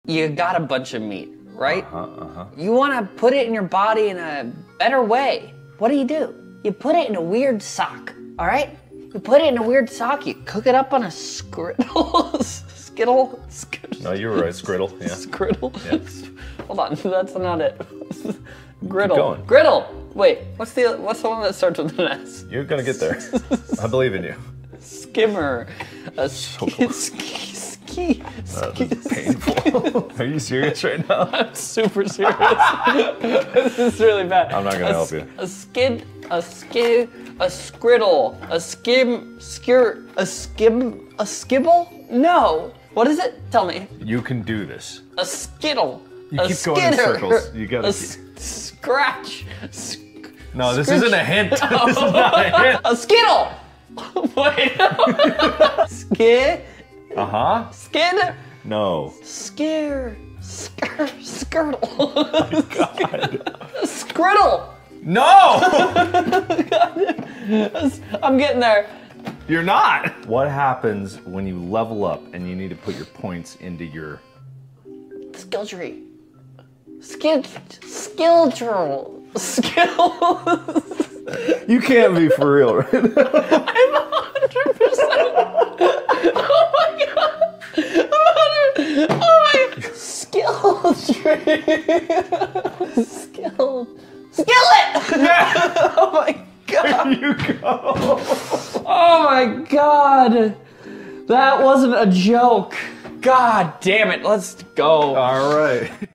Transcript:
You got a bunch of meat, right? You want to put it in your body in a better way. What do? You put it in a weird sock, all right? You put it in a weird sock, you cook it up on a skittle. No, you were right, Skriddle, yeah. Skriddle? Yeah. Hold on, that's not it. Griddle. Keep going. Griddle! Wait, what's the one that starts with an S? You're gonna get there. I believe in you. Skimmer. A So close. This is painful. Are you serious right now? I'm super serious. This is really bad. I'm not gonna help you. A skriddle, a skibble? No. What is it? Tell me. You can do this. A skittle. You a keep going in skitter, circles. You gotta a keep... scratch. No, this isn't a hint. This is not a hint. A skittle. Wait. Skid. No. Skirtle. Oh God. Skriddle. No! I'm getting there. You're not! What happens when you level up and you need to put your points into your... Skill tree. Skill. You can't be for real right now. I'm 100%. Oh my god. Oh my. Skill tree. Skillet. Yeah. Oh my god. There you go. Oh my god. That wasn't a joke. God damn it. Let's go. All right.